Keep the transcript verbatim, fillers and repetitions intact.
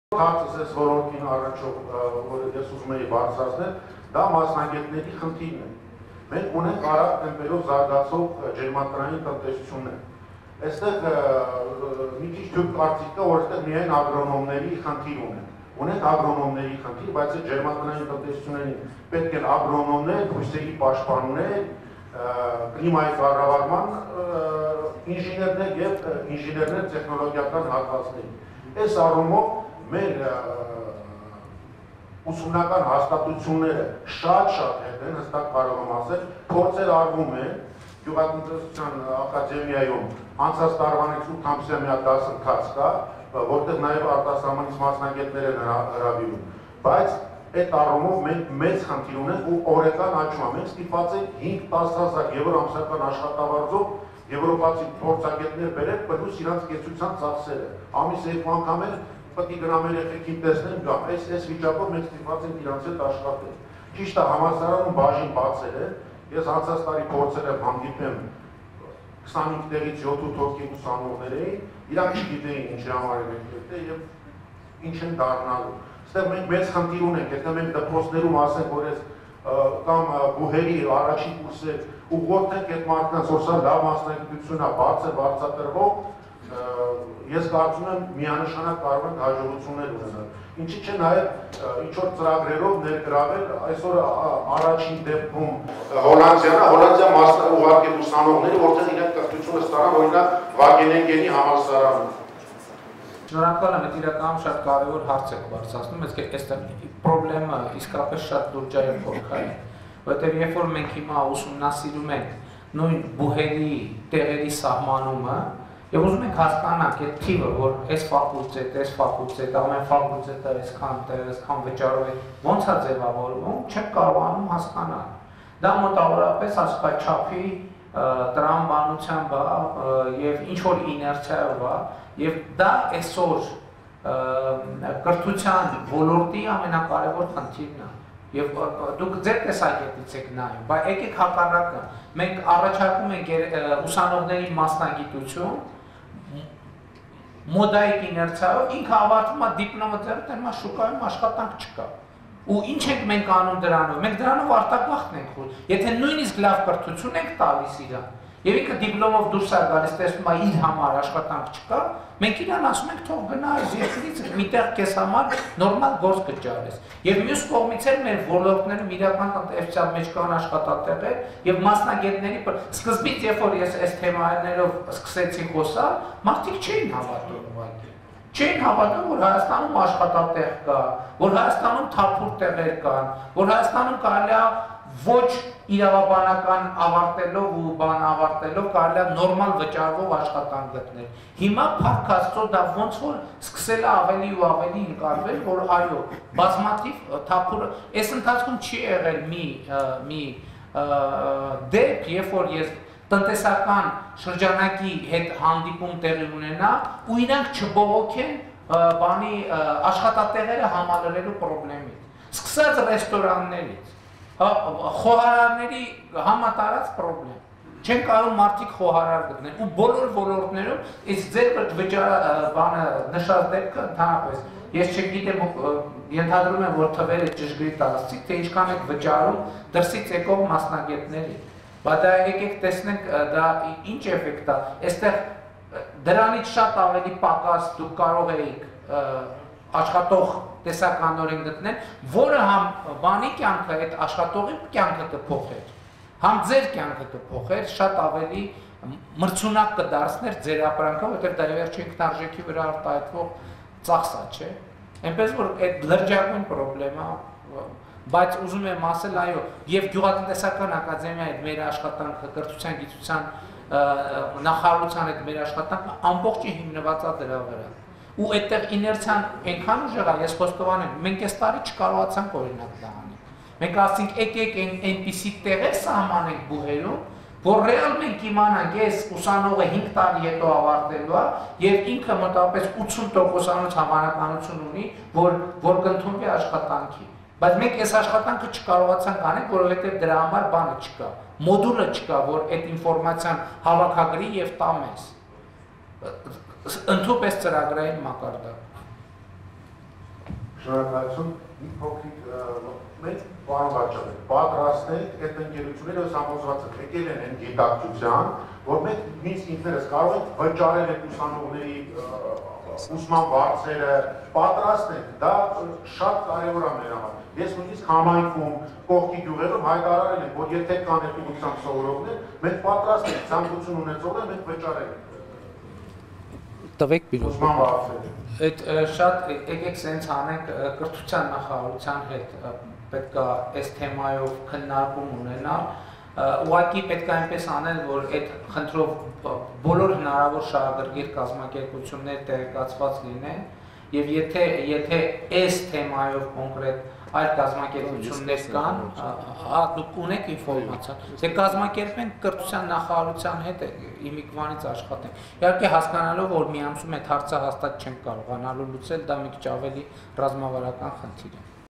Հարցս ես որոնքին առաջով որ ես ուզում եի բարձրացնել, դա մասնագետների խնդիրն է։ Մենք ունենք արագ տեմպերով զարգացող ջերմատնային տնտեսություններ։ Այստեղ մի քիչ թույլ կարծիք կա, որ այստեղ միայն ագրոնոմների խնդիր ունենք։ Ունենք ագրոնոմների խնդիր, բայց այդ ջերմատնային տնտեսություններին պետք է ագրոնոմներ, բույսերի պաշտպաններ, կլիմայի կառավարման ինժեներներ եւ ինժեներներ տեխնոլոգիական հատվածների։ Այս առումով մեր ուսումնական հաստատությունները շատ-շատ հետ են, հստակ կարող եմ ասել, փորձեր արվում են Գյուղատնտեսության ակադեմիայում անցած տարվանից ութ ամսյա մի հատ դասընթաց կա, որտեղ նաև արտասահմանից մասնագետներ են հրավիրում, բայց այդ առումով մենք մեծ խնդիր ունենք ու օրական աճում, մենք ստիպված ենք հինգ-տասը հազար եվրո ամսական աշխատավարձով եվրոպացի փորձագետներ բերել, պլյուս իրանց կեցության ծախսերը, ամիս երկու անգամ էլ պետք է գնամ երեխեքին տեսնեմ գամ, այս այս վիճակով մենք ստիպված ենք իրանց հետ աշխատել։ Ճիշտ է, համալսարանում բաժին բացել է, ես անցած տարի փորձել եմ հանդիպեմ քսանհինգ տեղից յոթ-ութ հոգի ուսանողներ էին, իրանք չգիտեին ինչ համար են եկել եւ ինչ են դառնալու։ Այստեղ մենք մեծ խնդիր ունենք, եթե մենք դպրոցներում ասենք, որ այս կամ բուհերի առաջին կուրսեր ուղղորդենք այդ մարդկանց, որ սա լավ մասնագիտություն է, բարձր բարձրատրվող, ես կարծում եմ միանշանակ կարող ենք հաջողություններ ունենալ։ Ինչի՞ չէ նաև ինչ-որ ծրագրերով ներգրավել, այսօր առաջին դեպքում Հոլանդիան, Հոլանդիա ուղարկել ուսանողների, որտեղ իրենք կրթությունը ստանան, օրինակ Վագենենգենի համալսարանում։ Շնորհակալ եմ, այդ իրականում շատ կարևոր հարց եք բարձրացնում, այսինքն այստեղ խնդրեմը իսկապես շատ լուրջ է խորքային, որտեղ երբ որ մենք հիմա ուսումնասիրում ենք նույն բուհերի տեղերի սահմանումը, եւ ուզում ենք հասկանանք այդ թիվը, որ այս ֆակուլտետ, այս ֆակուլտետ, ամեն ֆակուլտետը այսքան տեղ, այսքան վճարով է, ոնց է ձևավորվում, չենք կարողանում հասկանալ։ Դա մոտավորապես աշխարհչափի տրամաբանությամբ է եւ ինչ որ իներցիայով է, եւ դա այսօր կրթության ոլորտի ամենակարևոր խնդիրն է։ Եվ դուք ձեր տեսակետից եք նայում, բայց եկեք հակառակը, մենք առաջարկում ենք ուսանողների մասնագիտություն, մոդայիկ իներցիայով, ինքը ավարտվում է դիպլոմը ձեռք, շուկայում աշխատանք չկա։ Ու ինչ ենք մենք անում դրանով, մենք դրանով արտագաղթ ենք խորում, եթե նույնիսկ լավ կրթություն ենք տալիս իրան, եւ ինքը դիպլոմով դուրս է գալիս, տեսնում է իր համար աշխատանք չկա, մենք իրան ասում ենք թող գնա այս երկրից միտեղ քեզ համար նորմալ գործ կճարես։ Եվ մյուս կողմից էլ մեր ոլորտներում իրական տնտեսության մեջ կան աշխատատեղեր եւ մասնագետների սկզբից երբ որ ես այս թեմաներով սկսեցի խոսալ, մարդիկ չէին հավատում ուղղակի։ Չէին հավատում, որ Հայաստանում աշխատատեղ կա, որ Հայաստանում թափուր տեղեր կան, որ Հայաստանում կարելի է ոչ իրավաբանական ավարտելով ու բան ավարտելով կարելի է նորմալ վճարվող աշխատանք գտնել։ Հիմա փառք Աստծո դա ոնց որ սկսել է ավելի ու ավելի ընկալվել, որ այո, բազմաթիվ թափուր, այս ընթացքում չի եղել մի մի դեպք, երբ որ ես տնտեսական շրջանակի հետ հանդիպում տեղի ունենա ու իրանք չբողոքեն բանի աշխատատեղերը համալրելու խնդրից։ Սկսած ռեստորաններից, խոհարարների համատարած խնդրեմ։ Չեն կարող մարդիկ խոհարար գտնել ու բոլոր ոլորտներում այս ձեր բանը նշած դեպքը ընդհանրապես ես չգիտեմ ենթադրում եմ որ թվերը ճշգրիտ ասացիք թե ինչքան եք վճարում դրսից եկող մասնագետների, բայց դա եկեք տեսնենք դա ինչ էֆեկտ է, այստեղ դրանից շատ ավելի պակաս դուք կարող եք աշխատող տեսականորեն գտնել, որը համ բանի կյանքը, այդ աշխատողի կյանքը կփոխեր, համ ձեր կյանքը կփոխեր, շատ ավելի մրցունակ կդարձներ ձեր ապրանքը, որտեղ դա վերջին ինքնարժեքի վրա արտահայտվող ծախս է, չէ։ Այնպես որ այդ լրջագույն խնդրեմա, բայց ուզում եմ ասել, այո, եւ Գյուղատնտեսական ակադեմիայի հետ մեր աշխատանքը, կրթության գիտության նախարարության հետ մեր աշխատանքը ամբողջը հիմնված է դրա վրա։ Ու այդտեղ իներցիան այնքան ուժեղ է, ես խոստովանում եմ, մենք այս տարի չկարողացանք օրինակ դա անել։ Մենք ասենք եկեք այնպիսի տեղեր սահմանենք բուհերում, որ ռեալ մենք իմանանք, ես ուսանողը հինգ տարի հետո ավարտելու է եւ ինքը մոտավորապես ութսուն տոկոսանոց հավանականություն ունի, որ որ կընդունվի աշխատանքի։ Բայց մենք այս աշխատանքը չկարողացանք անել, որովհետեւ դրա համար բանը չկա, մոդուլը չկա, որ այդ ինֆորմացիան հավաքագրի եւ տա մեզ։ Ընդհանուր ծրագրային մակարդակ։ Շնորհակալություն, մի փոքրիկ մենք պարոն Վարչապետ, պատրաստ ենք այդ ընկերությունները համոզված են եկել են այն գիտակցության, որ մենք միշտ ինքներս կարող ենք վճարել այդ ուսանողների ուսման վարձերը, պատրաստ ենք, դա շատ կարևոր է մեր համար։ Ես նույնիսկ համայնքում, կողքի գյուղերում հայտարարել եմ, որ եթե կան այդ ուղղությամբ սովորողներ, մենք պատրաստ ենք ցանկություն ունեցողները մենք վճարել ենք։ Տվեք բիրո։ Ուսման վարձերը։ Այդ շատ եկեք սենց անենք կրթության նախարարության հետ պետք է այս թեմայով քննարկում ունենալ, ուղղակի պետք է այնպես անել, որ այդ խնդրով բոլոր հնարավոր շահագրգիռ կազմակերպություններ տեղեկացված լինեն, եւ եթե եթե այս թեմայով կոնկրետ այլ կազմակերպություններ կան, հա դուք ունեք ինֆորմացիա, դե կազմակերպենք կրթության նախարարության հետ իմիգրանից աշխատենք։ Իհարկե հասկանալով, որ մի ամսում այդ հարցը հաստատ չենք կարողանալու լուծել, դա մի քիչ ավելի ռազմավարական խնդիր է։